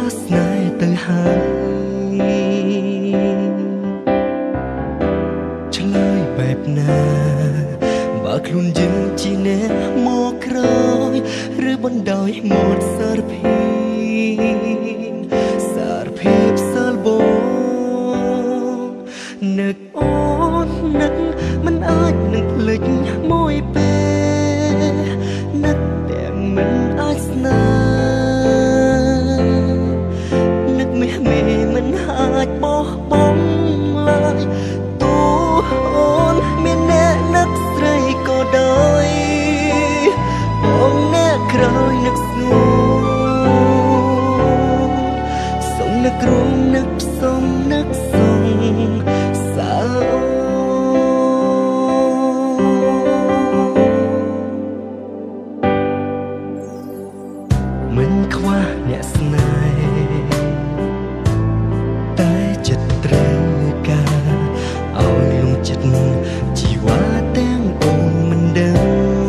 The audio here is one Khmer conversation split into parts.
ស្នេហ៍ទៅហើយឆ្លើយបែបណាបើខ្លួនយើងជាអ្នកមកក្រោយឬបណ្ដោយមកសារភាពសាលបងនឹកអូននឹកមិនអាចនឹងភ្លេចមួយពេលនឹកទាំងមិនអាចស្នេហ៍នឹកមេមិនអាចបោះបង់ឡើយទោះអូនមានអ្នកនឹកស្រីក៏ដោយបងអ្នកក្រោយនឹកស្ងួនសូមនឹករួមនឹកផ្សំនឹកសងសៅមិនខ្វះអ្នកស្នេហ៍តែចិត្តត្រូវការឲ្យលងចិត្តជីវ៉ាទាំងអូនមិនដឹង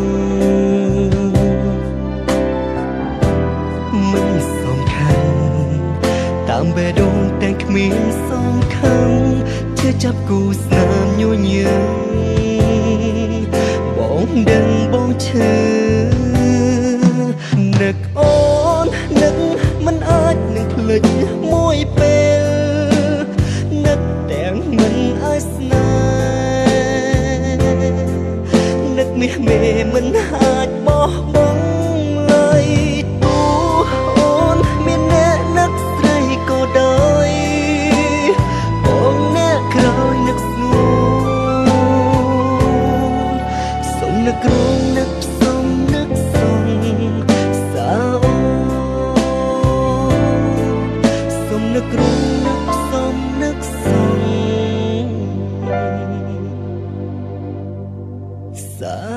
មិនសំខាន់តាមបេះដូងតែគ្មានសំខាន់ជឿចាប់គូស្នាមញញឹមបងដឹងបងឈឺនឹកអូននឹកមិនអាចនឹងភ្លេចមួយពេលនឹកទាំងមិនអាចស្នេហ៍នឹកមេមិនអាចបោះបង់ឡើយទោះអូនមានអ្នកនឹកស្រីក៏ដោយបងអ្នកក្រោយនឹកស្ងួនសូមនឹករងនឹកផ្សំនឹកសងសៅសូមនឹករងនឹកផ្សំនឹកសងសៅ